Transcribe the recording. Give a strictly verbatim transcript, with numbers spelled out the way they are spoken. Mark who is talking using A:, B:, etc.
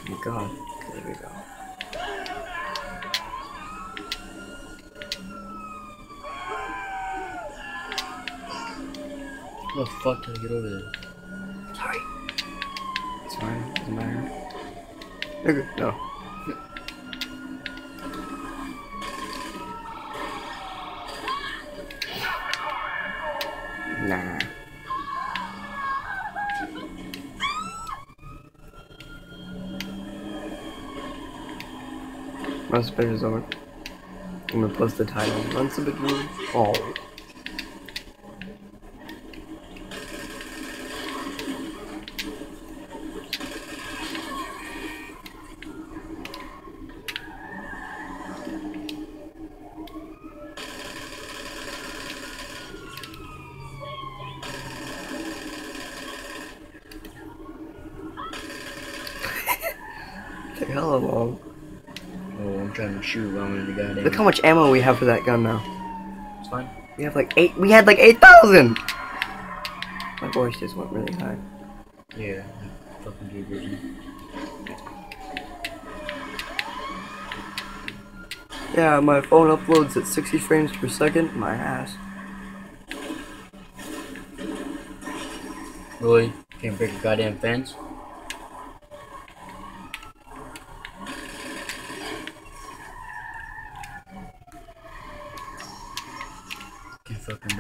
A: my god. Okay, there we go.
B: How the fuck did I get over there?
A: Sorry. It's fine. Doesn't matter. You're good. No. Nah. Once the page is over, I'm gonna post the title. Once the big room. Oh. Take hella long.
B: Oh, I'm trying to shoot while I'm in the goddamn.
A: Look how much ammo we have for that gun now.
B: It's fine.
A: We have like eight. We had like eight thousand. My voice just went really high.
B: Yeah, I fucking gave it.
A: Yeah, my phone uploads at sixty frames per second. My ass.
B: Really? Can't break a goddamn fence?